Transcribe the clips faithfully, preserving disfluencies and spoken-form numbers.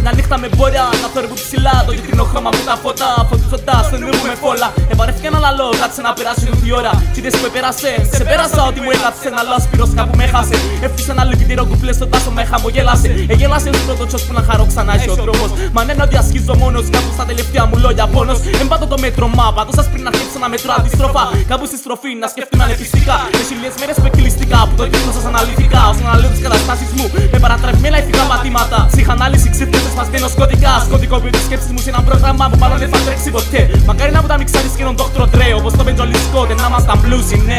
Μια νύχτα με μπόρια, να θόρυβου ψηλά. Το γυρνό χρώμα μου τα φώτα. Φωτίζοντα στον ήλιο μου με φόλα. Ευαρέθηκα ένα λαλό, κάτσε να περάσει τούτη ώρα. Τι δεν που επέρασε, σε πέρασα ότι μου έκατσε ένα λάσπυρο κάπου με χάσε. Εύχισε ένα λυπητήριο κουπλέ στον τάσο με χαμογέλασε. Εγέλασε ο πρώτο τσο που να χαρώ ξανά είσαι ο τρόπο. Μα ναι, να διασχίζω μόνο κάπου στα τελευταία μου λόγια πόνο. Εμπάτω το μέτρο μάπα, το σα πριν να χτύψω να μετρώ αντιστροφά. Κάπου στη στροφή να σκέφτομαι ανεπιστικά. Με χιλιάδε μέρε που εκκλειστικά που το κύκλο σα αναλυτικά. Ω να λέω τι καταστάσει μου με παρατρευμένα ηθικά πατήματα. Ψυχανάλυση ξύπνησε σπασμένο κωδικά. Σκοτικοποιώ τι σκέψει μου σε ένα πρόγραμμα που μάλλον δεν θα τρέξει ποτέ. Μακάρι να μου τα μιξάρει και τον Δόκτρο Ντρέ. Όπω το Benjoli Scott, να ήμασταν μπλούσι, ναι.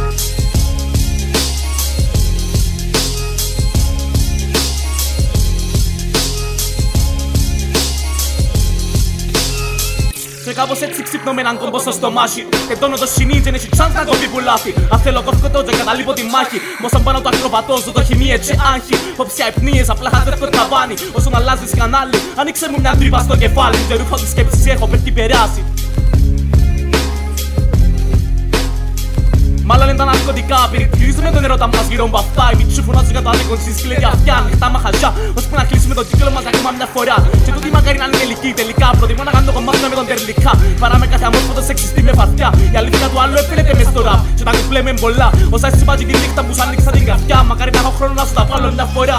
Και κάπως έτσι ξύπνω με έναν κόμπο στο στομάχι. Τεντώνω το σινί και έχει τσάνς να κόβει πουλάφι. Αν θέλω κόφκω το και καταλείπω τη μάχη. Μόσον πάνω το ακροβατώζω το χημί έτσι άγχη. Όψια υπνίες απλά χαθρεύκω ταβάνι. Όσον αλλάζεις κανάλι, άνοιξε μου μια τρύπα στο κεφάλι. Και ρούφα τη σκέψη έχω πέφτει περάσει. Μάλλον είναι τα ναρκωτικά, πυρητηρίζουμε τον ερώτα μας γύρω από αυτά. Οι μητσού φωνάζουν για το ανέκον στη σκληρή αυτιά. Ανοιχτά μαχαζιά, ώσπου να κλείσουμε τον κύκλο μας ακόμα μια φορά. Και τούτη μακάρι να είναι τελική, τελικά. Προτιμώ να κάνω το κομμάτι με τον τερλικά. Παρά με κάθε αμόρφωτο σεξιστή με φαρτιά. Η αλήθεια του άλλου έφερεται μες στο ραπ. Και τα κουπλέμε πολλά. Όσα εσύ πάτει τη νύχτα που σου άνοιξα την καρδιά. Μακάρι να έχω χρόνο να σου τα βάλω μια φορά.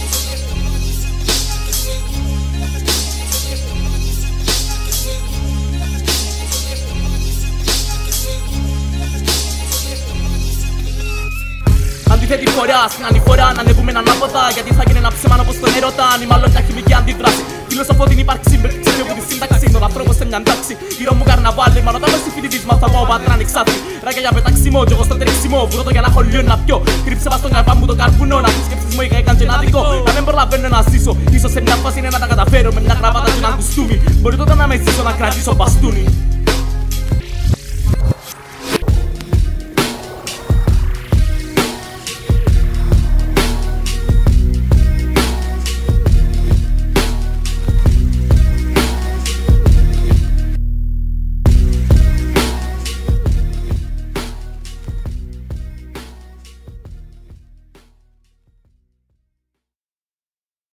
Αντίθετη φορά, στην ανηφορά να ανεβούμε ανάποδα. Γιατί θα γίνει ένα ψέμα όπως τον έρωτα. Ή μάλλον μια χημική αντίδραση. Φιλοσοφώ την ύπαρξη με ξύπνιο από τη σύνταξη. Τον ανθρώπο σε μια εντάξει. Γύρω μου καρναβάλι. Μα ρωτάμε στη φοιτητής μας θα πάω πατρά ανοιξάτη. Ράκια για πεταξιμό, κι εγώ στο τρέξιμο. Βουρώτο για να έχω λίγο να πιω. Κρύψε μας στον καρπά μου το καρπουνό. Να πεις σκέψεις μου είχα έκανε και ένα δικό. Να δεν προλαβαίνω να ζήσω. Ίσως σε μια φάση είναι να τα καταφέρω. Με μια γραβάτα και ένα κουστούμι. Μπορεί τότε να με ζήσω να κρατήσω μπαστούνι.